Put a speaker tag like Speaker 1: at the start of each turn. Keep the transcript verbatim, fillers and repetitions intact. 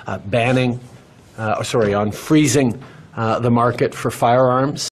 Speaker 1: uh, banning, uh, sorry, on freezing uh, the market for firearms.